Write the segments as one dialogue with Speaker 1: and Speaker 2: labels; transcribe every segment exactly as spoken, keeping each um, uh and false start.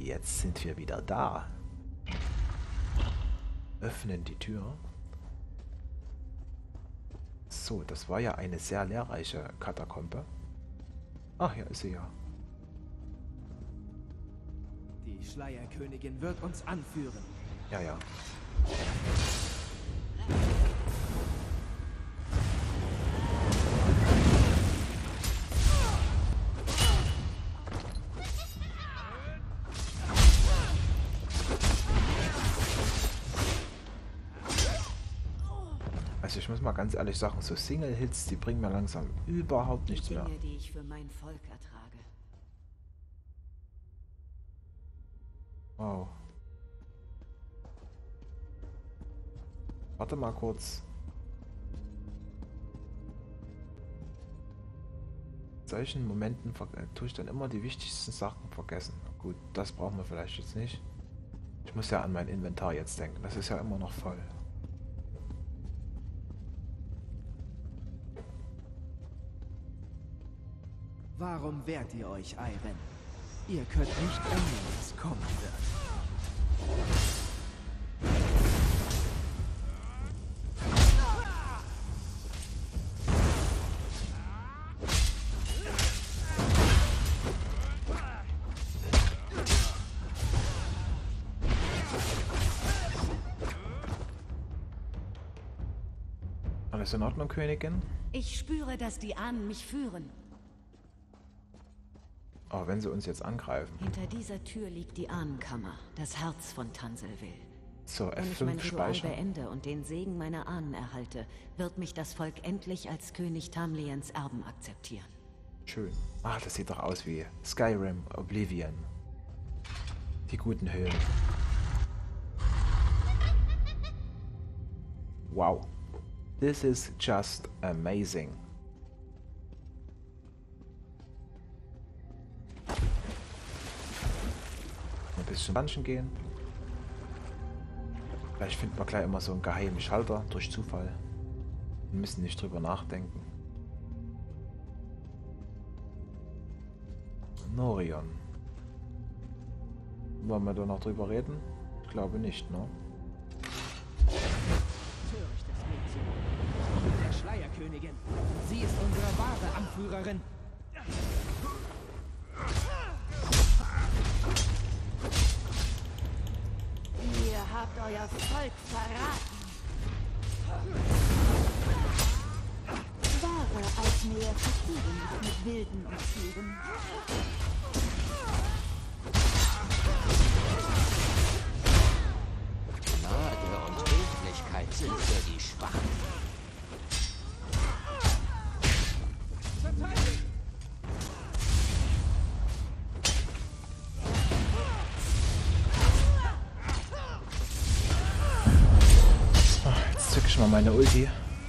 Speaker 1: jetzt sind wir wieder da. Öffnen die Tür. So, das war ja eine sehr lehrreiche Katakombe. Ach, hier ist sie ja.
Speaker 2: Die Schleierkönigin wird uns anführen.
Speaker 1: Ja, ja. Also ich muss mal ganz ehrlich sagen, so Single-Hits, die bringen mir langsam überhaupt nichts mehr.
Speaker 3: Dinge, die ich für mein Volk ertrage.
Speaker 1: Wow. Warte mal kurz. In solchen Momenten äh, tue ich dann immer die wichtigsten Sachen vergessen. Gut, das brauchen wir vielleicht jetzt nicht. Ich muss ja an mein Inventar jetzt denken. Das ist ja immer noch voll.
Speaker 2: Warum wehrt ihr euch, Iron? Ihr könnt nicht ändern, was kommen wird.
Speaker 1: Alles in Ordnung, Königin?
Speaker 3: Ich spüre, dass die Ahnen mich führen.
Speaker 1: Aber wenn sie uns jetzt angreifen.
Speaker 3: Hinter dieser Tür liegt die Ahnenkammer, das Herz von Tanselville.
Speaker 1: So,
Speaker 3: Wenn
Speaker 1: F
Speaker 3: ich mein
Speaker 1: fünf
Speaker 3: Ritual
Speaker 1: speichern.
Speaker 3: beende und den Segen meiner Ahnen erhalte, wird mich das Volk endlich als König Tamliens Erben akzeptieren.
Speaker 1: Schön. Ah, das sieht doch aus wie Skyrim, Oblivion. Die guten Höhlen. Wow. This is just amazing. Ein bisschen Dungeon gehen. Vielleicht finden wir gleich immer so einen geheimen Schalter durch Zufall. Wir müssen nicht drüber nachdenken. Norion. Wollen wir da noch drüber reden? Ich glaube nicht, ne?
Speaker 2: Törichtes Mädchen. Der Schleierkönigin. Sie ist unsere wahre Anführerin.
Speaker 4: Ihr habt euer Volk verraten. Wahre Altmeer verfügen nicht mit Wilden und Tieren.
Speaker 5: Gnade und Redlichkeit sind für die Schwachen.
Speaker 1: Jetzt zücke ich mal meine Ulti.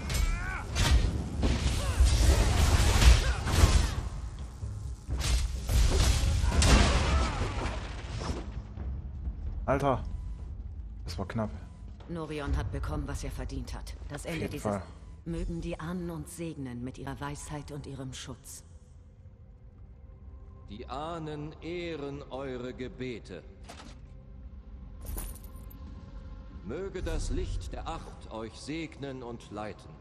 Speaker 1: Alter, das war knapp.
Speaker 3: Norion hat bekommen, was er verdient hat. Das Ende
Speaker 1: jeden
Speaker 3: dieses...
Speaker 1: Fall.
Speaker 3: Mögen die Ahnen uns segnen mit ihrer Weisheit und ihrem Schutz.
Speaker 5: Die Ahnen ehren eure Gebete. Möge das Licht der Acht euch segnen und leiten.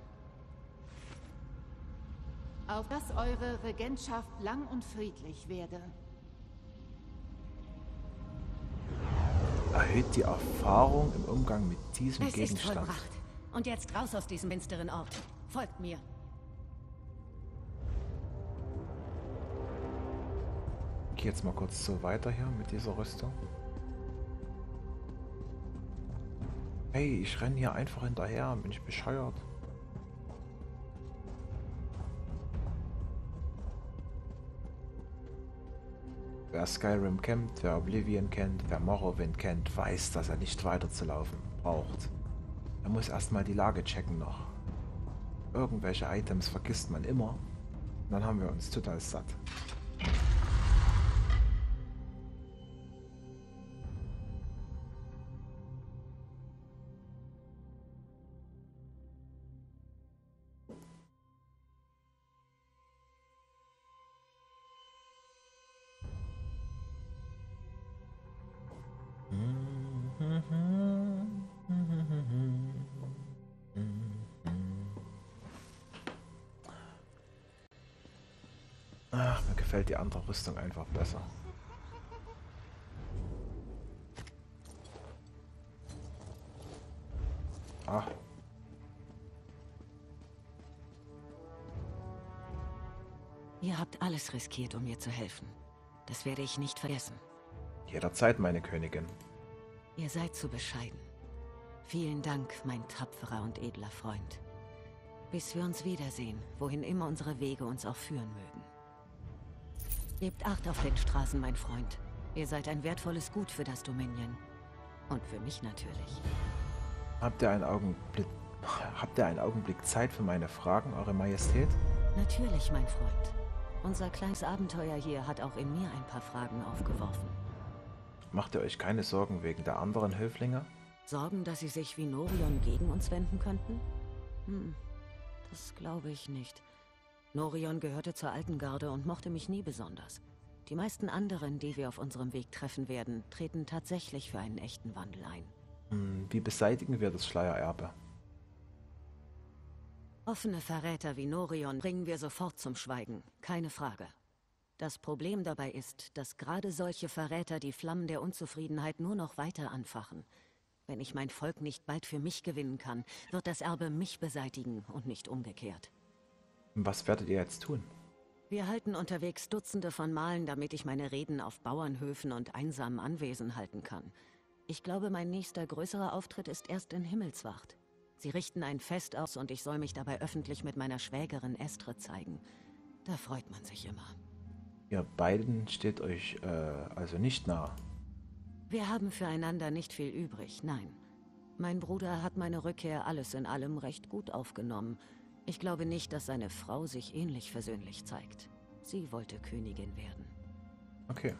Speaker 4: Auf dass eure Regentschaft lang und friedlich werde.
Speaker 1: Erhöht die Erfahrung im Umgang mit diesem
Speaker 3: Es ist
Speaker 1: Gegenstand.
Speaker 3: vollbracht. Und jetzt raus aus diesem finsteren Ort. Folgt mir.
Speaker 1: Ich gehe jetzt mal kurz so weiter hier mit dieser Rüstung. Hey, ich renne hier einfach hinterher. Bin ich bescheuert? Wer Skyrim kennt, wer Oblivion kennt, wer Morrowind kennt, weiß, dass er nicht weiterzulaufen braucht. Er muss erstmal die Lage checken noch. Irgendwelche Items vergisst man immer. Und dann haben wir uns total satt. Ach, mir gefällt die andere Rüstung einfach besser. Ah.
Speaker 3: Ihr habt alles riskiert, um mir zu helfen. Das werde ich nicht vergessen.
Speaker 1: Jederzeit, meine Königin.
Speaker 3: Ihr seid zu bescheiden. Vielen Dank, mein tapferer und edler Freund. Bis wir uns wiedersehen, wohin immer unsere Wege uns auch führen mögen. Gebt Acht auf den Straßen, mein Freund. Ihr seid ein wertvolles Gut für das Dominion. Und für mich natürlich.
Speaker 1: Habt ihr einen Augenblick, habt ihr einen Augenblick Zeit für meine Fragen, Eure Majestät?
Speaker 3: Natürlich, mein Freund. Unser kleines Abenteuer hier hat auch in mir ein paar Fragen aufgeworfen.
Speaker 1: Macht ihr euch keine Sorgen wegen der anderen Höflinge?
Speaker 3: Sorgen, dass sie sich wie Norion gegen uns wenden könnten? Hm, das glaube ich nicht. Norion gehörte zur alten Garde und mochte mich nie besonders. Die meisten anderen, die wir auf unserem Weg treffen werden, treten tatsächlich für einen echten Wandel ein.
Speaker 1: Hm, wie beseitigen wir das Schleiererbe?
Speaker 3: Offene Verräter wie Norion bringen wir sofort zum Schweigen, keine Frage. Das Problem dabei ist, dass gerade solche Verräter die Flammen der Unzufriedenheit nur noch weiter anfachen. Wenn ich mein Volk nicht bald für mich gewinnen kann, wird das Erbe mich beseitigen und nicht umgekehrt.
Speaker 1: Was werdet ihr jetzt tun?
Speaker 3: Wir halten unterwegs Dutzende von Malen, damit ich meine Reden auf Bauernhöfen und einsamen Anwesen halten kann. Ich glaube, mein nächster größerer Auftritt ist erst in Himmelswacht. Sie richten ein Fest aus und ich soll mich dabei öffentlich mit meiner Schwägerin Estre zeigen. Da freut man sich immer.
Speaker 1: Ihr beiden steht euch äh, also nicht nah.
Speaker 3: Wir haben füreinander nicht viel übrig, nein. Mein Bruder hat meine Rückkehr alles in allem recht gut aufgenommen. Ich glaube nicht, dass seine Frau sich ähnlich versöhnlich zeigt. Sie wollte Königin werden.
Speaker 1: Okay.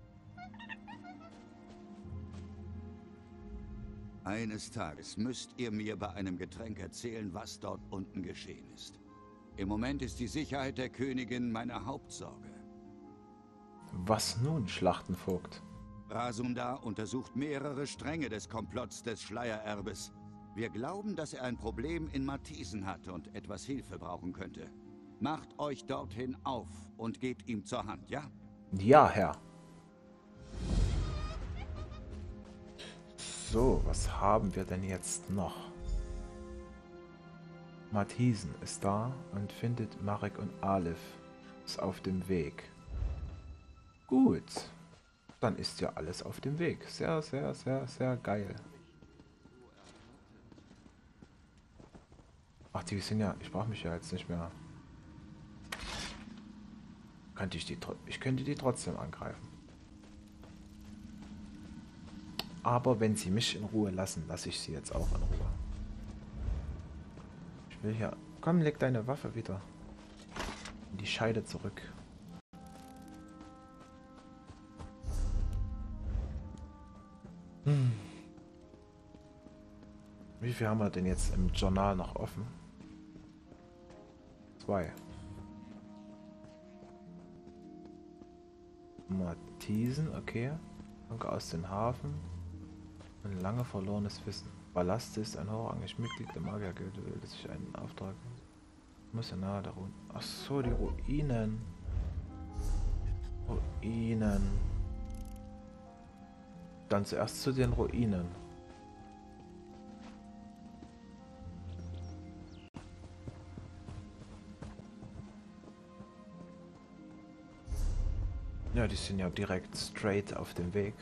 Speaker 6: Eines Tages müsst ihr mir bei einem Getränk erzählen, was dort unten geschehen ist. Im Moment ist die Sicherheit der Königin meine Hauptsorge.
Speaker 1: Was nun, Schlachtenvogt?
Speaker 6: Rasunda untersucht mehrere Stränge des Komplotts des Schleiererbes. Wir glauben, dass er ein Problem in Mathisen hat und etwas Hilfe brauchen könnte. Macht euch dorthin auf und geht ihm zur Hand, ja?
Speaker 1: Ja, Herr. So, was haben wir denn jetzt noch? Mathisen ist da und findet Marek und Aleph. Ist auf dem Weg. Gut. Dann ist ja alles auf dem Weg. Sehr, sehr, sehr, sehr geil. Ach, die sind ja... Ich brauche mich ja jetzt nicht mehr... Könnte ich die... Ich könnte die trotzdem angreifen. Aber wenn sie mich in Ruhe lassen, lasse ich sie jetzt auch in Ruhe. Ich will hier... Komm, leg deine Waffe wieder in die Scheide zurück. Hm. Wie viel haben wir denn jetzt im Journal noch offen? Zwei. Mathisen, okay. Anker aus dem Hafen. Ein lange verlorenes Wissen. Ballast ist ein hochrangiges Mitglied der Magiergilde, will sich einen Auftrag. Muss ja nahe der Ruinen. Ach so, die Ruinen. Ruinen. Dann zuerst zu den Ruinen. Ja, die sind ja direkt straight auf dem Weg.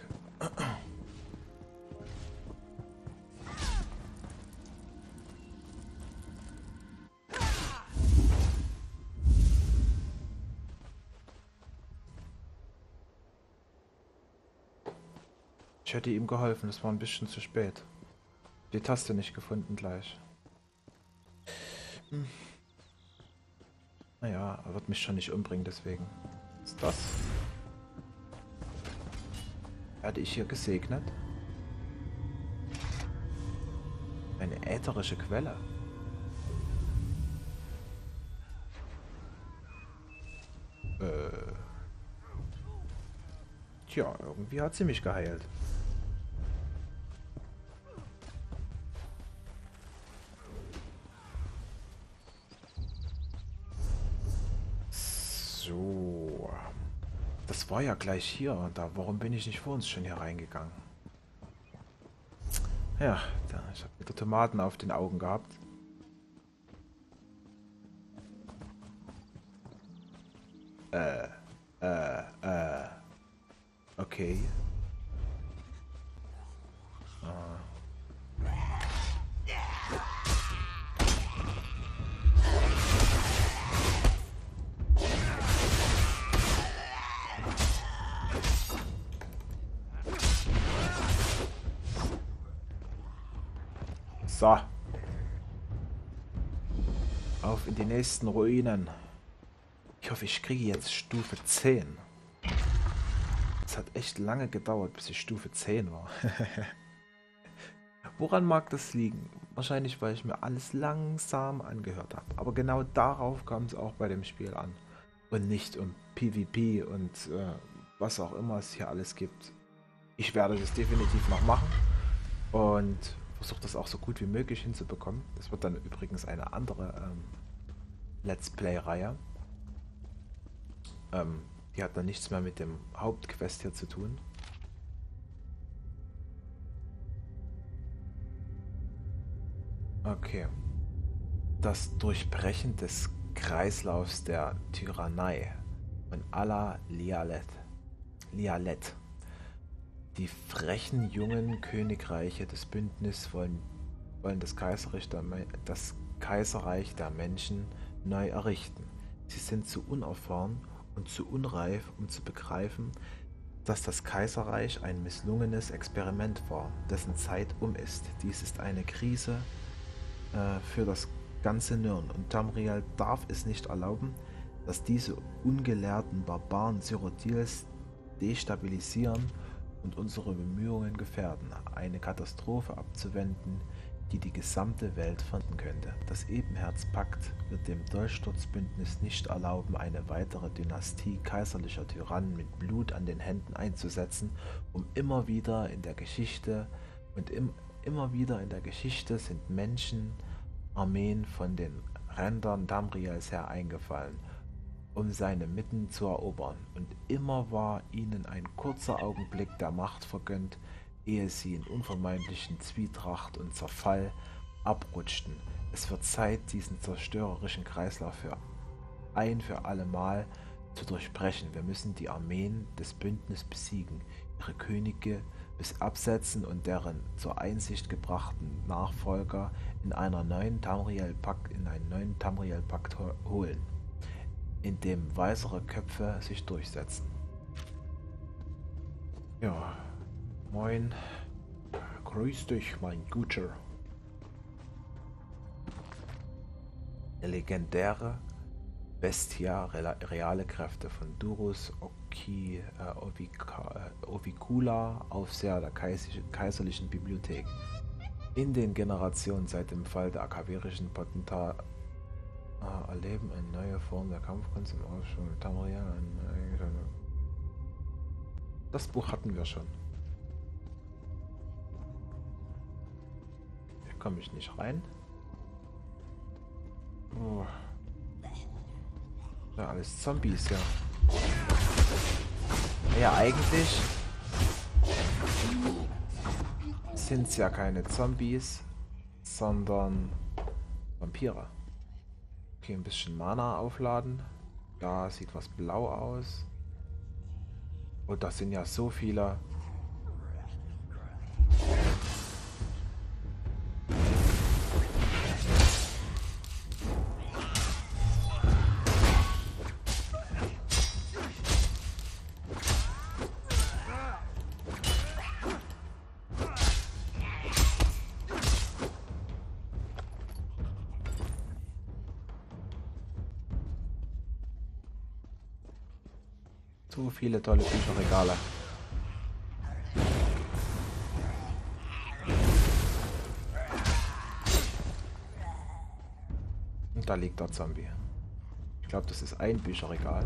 Speaker 1: Ich hätte ihm geholfen, es war ein bisschen zu spät. Die Taste nicht gefunden gleich. Hm. Naja, er wird mich schon nicht umbringen, deswegen. Was ist das? Werde ich hier gesegnet? Eine ätherische Quelle. Äh. Tja, irgendwie hat sie mich geheilt. So. Das war ja gleich hier. Da, warum bin ich nicht vor uns schon hier reingegangen? Ja, da, ich habe wieder Tomaten auf den Augen gehabt. Äh, äh, äh. Okay. Ah. So. Auf in die nächsten Ruinen. Ich hoffe, ich kriege jetzt Stufe zehn. Es hat echt lange gedauert, bis ich Stufe zehn war. Woran mag das liegen? Wahrscheinlich, weil ich mir alles langsam angehört habe. Aber genau darauf kam es auch bei dem Spiel an. Und nicht um PvP und äh, was auch immer es hier alles gibt. Ich werde das definitiv noch machen. Und versuche das auch so gut wie möglich hinzubekommen. Das wird dann übrigens eine andere ähm, Let's Play-Reihe. Ähm, die hat dann nichts mehr mit dem Hauptquest hier zu tun. Okay. Das Durchbrechen des Kreislaufs der Tyrannei von Ala Lialet. Lialet. Die frechen jungen Königreiche des Bündnisses wollen, wollen das, Kaiserreich der, das Kaiserreich der Menschen neu errichten. Sie sind zu unerfahren und zu unreif, um zu begreifen, dass das Kaiserreich ein misslungenes Experiment war, dessen Zeit um ist. Dies ist eine Krise äh, für das ganze Nirn und Tamriel darf es nicht erlauben, dass diese ungelehrten Barbaren Cyrodiils destabilisieren und unsere Bemühungen gefährden, eine Katastrophe abzuwenden, die die gesamte Welt vernichten könnte. Das Ebenherzpakt wird dem Dolchsturzbündnis nicht erlauben, eine weitere Dynastie kaiserlicher Tyrannen mit Blut an den Händen einzusetzen, um immer wieder in der Geschichte und im, immer wieder in der Geschichte sind Menschen, Armeen von den Rändern Tamriels her eingefallen, um seine Mitten zu erobern, und immer war ihnen ein kurzer Augenblick der Macht vergönnt, ehe sie in unvermeidlichen Zwietracht und Zerfall abrutschten. Es wird Zeit, diesen zerstörerischen Kreislauf für ein für alle Mal zu durchbrechen. Wir müssen die Armeen des Bündnisses besiegen, ihre Könige bis absetzen und deren zur Einsicht gebrachten Nachfolger in einer neuen Tamriel-Pakt in einen neuen Tamriel-Pakt holen, in dem weisere Köpfe sich durchsetzen. Ja, moin. Grüß dich, mein Guter. Legendäre Bestia, reale Kräfte von Durus Oki, äh, Ovika, äh, Ovikula, Aufseher der Kaiserlichen Bibliothek. In den Generationen seit dem Fall der akaverischen Potentat äh, erleben eine neue Form der Kampfkunst im Aufschwung mit Tamriel. Das Buch hatten wir schon. Hier komme ich nicht rein. Oh. Ja, alles Zombies, ja. Ja, eigentlich sind es ja keine Zombies, sondern Vampire. Okay, ein bisschen Mana aufladen. Da sieht was blau aus. Und das sind ja so viele. So viele tolle Bücherregale. Und da liegt der Zombie. Ich glaube, das ist ein Bücherregal.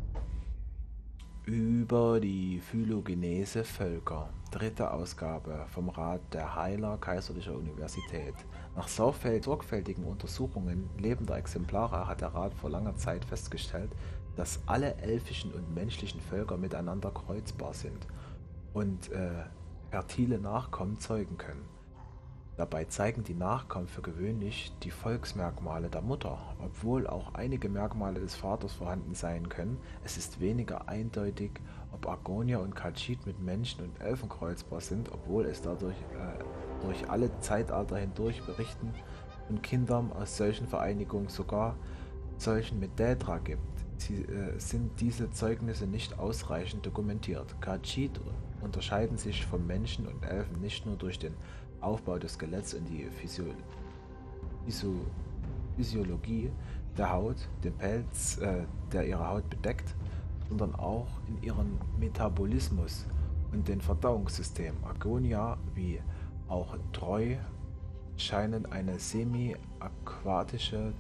Speaker 1: Über die Phylogenese Völker. Dritte Ausgabe vom Rat der Heiler Kaiserlicher Universität. Nach sorgfältigen Untersuchungen lebender Exemplare hat der Rat vor langer Zeit festgestellt, dass alle elfischen und menschlichen Völker miteinander kreuzbar sind und äh, fertile Nachkommen zeugen können. Dabei zeigen die Nachkommen für gewöhnlich die Volksmerkmale der Mutter, obwohl auch einige Merkmale des Vaters vorhanden sein können. Es ist weniger eindeutig, ob Argonia und Khajiit mit Menschen und Elfen kreuzbar sind, obwohl es dadurch äh, durch alle Zeitalter hindurch Berichten von Kindern aus solchen Vereinigungen, sogar solchen mit Daedra gibt. Sie, äh, sind diese Zeugnisse nicht ausreichend dokumentiert. Khajiit unterscheiden sich von Menschen und Elfen nicht nur durch den Aufbau des Skeletts und die Physio Physio Physiologie der Haut, den Pelz, äh, der ihre Haut bedeckt, sondern auch in ihrem Metabolismus und dem Verdauungssystem. Argonia wie auch Troi scheinen eine semi-aquatische,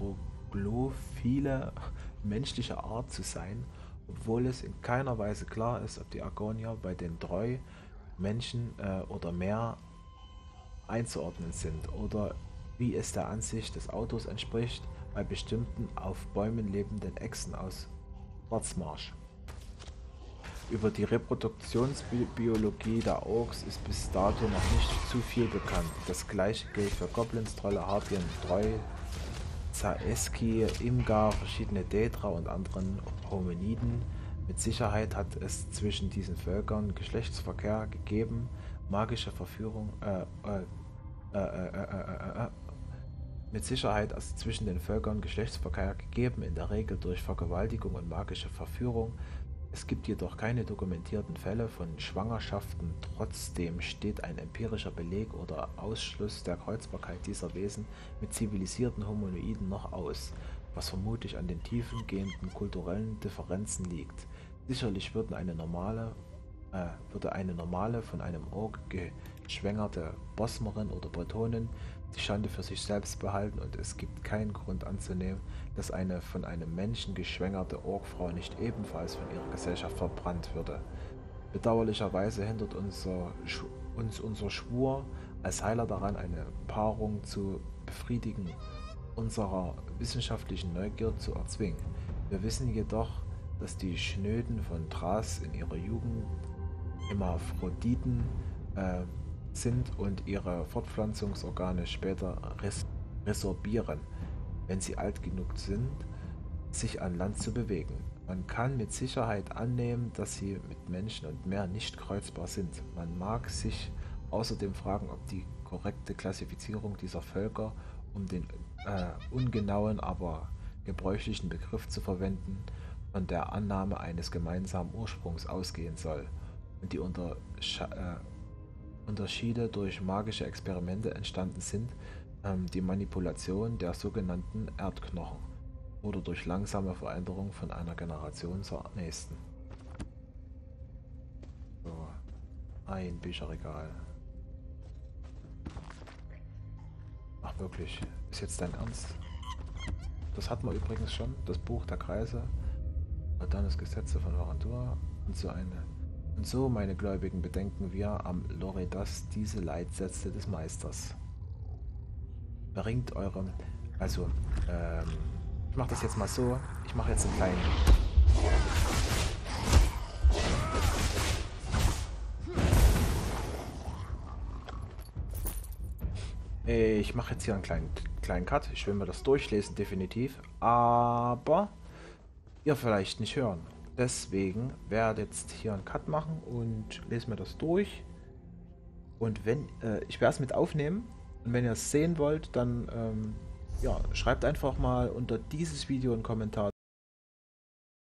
Speaker 1: troglophile menschliche Art zu sein, obwohl es in keiner Weise klar ist, ob die Argonier bei den Troi Menschen äh, oder mehr einzuordnen sind oder wie es der Ansicht des Autors entspricht bei bestimmten auf Bäumen lebenden Echsen aus Schwarzmarsch. Über die Reproduktionsbiologie der Orks ist bis dato noch nicht zu viel bekannt. Das gleiche gilt für Goblins, Trolle, Harpien, Troi, Zaeski, Imgar, verschiedene Daedra und anderen Hominiden. Mit Sicherheit hat es zwischen diesen Völkern Geschlechtsverkehr gegeben, magische Verführung, äh, äh, äh, äh, äh, äh, mit Sicherheit also zwischen den Völkern Geschlechtsverkehr gegeben, in der Regel durch Vergewaltigung und magische Verführung. Es gibt jedoch keine dokumentierten Fälle von Schwangerschaften. Trotzdem steht ein empirischer Beleg oder Ausschluss der Kreuzbarkeit dieser Wesen mit zivilisierten Hominoiden noch aus, was vermutlich an den tiefgehenden kulturellen Differenzen liegt. Sicherlich würden eine normale, äh, würde eine normale, von einem Ork geschwängerte Bosmerin oder Bretonin die Schande für sich selbst behalten, und es gibt keinen Grund anzunehmen, dass eine von einem Menschen geschwängerte Orkfrau nicht ebenfalls von ihrer Gesellschaft verbrannt würde. Bedauerlicherweise hindert unser, uns unser Schwur als Heiler daran, eine Paarung zu befriedigen, unserer wissenschaftlichen Neugier zu erzwingen. Wir wissen jedoch, dass die Schnöden von Thras in ihrer Jugend Hermaphroditen äh, sind und ihre Fortpflanzungsorgane später res resorbieren, wenn sie alt genug sind, sich an Land zu bewegen. Man kann mit Sicherheit annehmen, dass sie mit Menschen und Meer nicht kreuzbar sind. Man mag sich außerdem fragen, ob die korrekte Klassifizierung dieser Völker, um den äh, ungenauen, aber gebräuchlichen Begriff zu verwenden, von der Annahme eines gemeinsamen Ursprungs ausgehen soll und die Untersche äh, Unterschiede durch magische Experimente entstanden sind, ähm, die Manipulation der sogenannten Erdknochen oder durch langsame Veränderung von einer Generation zur nächsten. So, ein Bücherregal. Ach wirklich, ist jetzt dein Ernst? Das hatten wir übrigens schon, das Buch der Kreise, und dann das Gesetze von Varandur und so eine. Und so, meine Gläubigen, bedenken wir am Loredas diese Leitsätze des Meisters. Bringt eure, also, ähm, ich mache das jetzt mal so, ich mache jetzt einen kleinen... Ich mache jetzt hier einen kleinen, kleinen Cut, ich will mir das durchlesen, definitiv, aber ihr vielleicht nicht hören. Deswegen werde jetzt hier einen Cut machen und lese mir das durch. Und wenn, äh, ich werde es mit aufnehmen. Und wenn ihr es sehen wollt, dann ähm, ja, schreibt einfach mal unter dieses Video einen Kommentar.